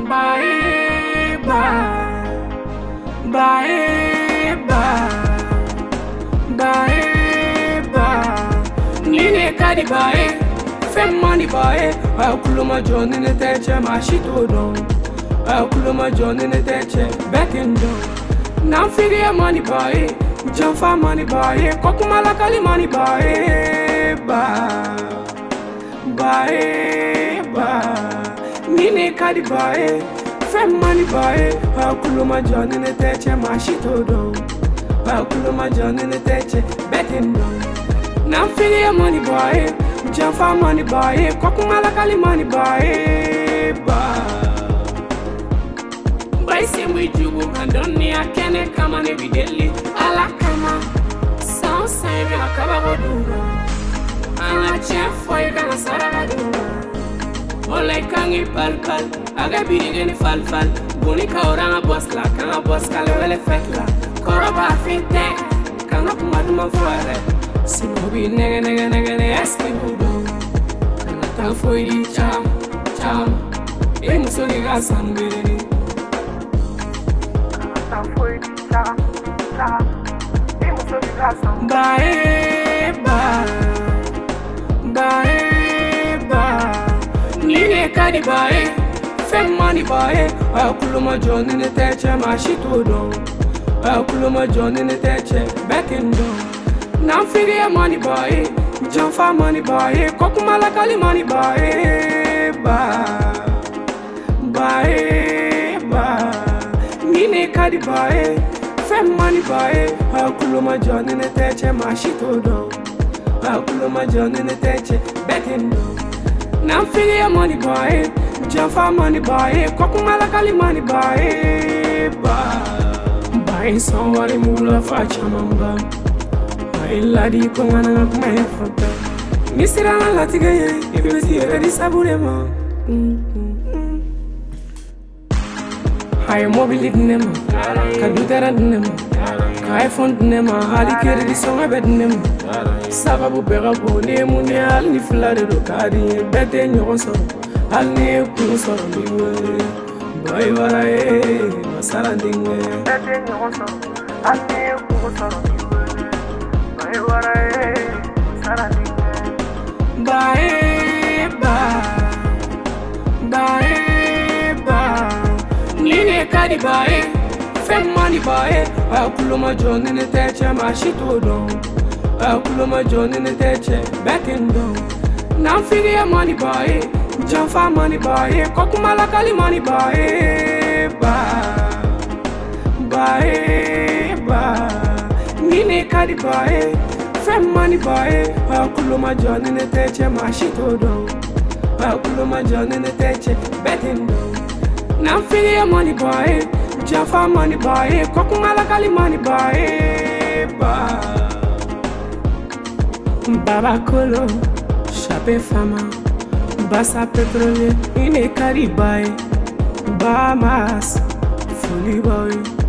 Bye, bye, bye, bye, bye, bye. Nine kadi bye, fem money bye. Kuluma John in the teacher, my shit do. Kuluma John in the teacher, back in do. Now figure money bye, jump for money bye, Kokumala Kali money bye, bye, bye, bye. Nine kadi bye. Fem money boy, Kuluma John in the teacher, my shit do. Kuluma John in the teacher, betting do. Now feel money boy, jump for money boy, Kokumala Kali money boy. By same with you, and don't need a can come on every daily. Alakama, sound sign, I cover do. I'm a chef for you, can I sarabadu. Olay kangi palpal, aga bigeni falfal. Bunika oranga boskla, kanga boskale wele fekla. Koroba finte, kanga kumaduma fuare. Simobi nege nege nege ne eski budu. Kanga tafoidi cham, cham. Musoli gasan biri. Kanga tafoidi cham, cham. Musoli gasan. Bye, bye, bye. Nine kadi bye, fem money bye. Kuluma John in the teacher, my shit do. Kuluma John in the teacher, back in do. Now figure money bye, jump for money bye, Kokumala Kali money bye, bye, bye. Nine kadi bye, fem money bye. Kuluma John in the teacher, my shit do. Kuluma John in the teacher, back in do. Now figure money boy, jump for money boy, Kokumala Kali money boy, buy somebody mula facha mamba. My lady kongana ngakme fata. Misira na latiga ye, if you see ready saburema. High mobile nema, kadutera nema, iPhone nema, hali kere di songa bed nema. Sababu bega bone muni al ni flare do kadi bete nyonso al ni kuso biwe boy warae masala dinge bete nyonso al ni kuso biwe boy warae masala dinge bye bye nine kadi bye fem money bye Kuluma John in the teacher my shit do. Kuluma John in the teacher, back in do. Now figure money boy, jump for money boy, Kokumala Kali money boy, bye. Nine kadi boy, fem money boy. Kuluma John in the teacher, my shit do. Kuluma John in the teacher, back in do. Now figure money boy, jump for money boy, Kokumala Kali money boy, Baba Kolo, Chape Fama, Bassa Petrole, Ine Caribai, Bahamas, Fully Boy.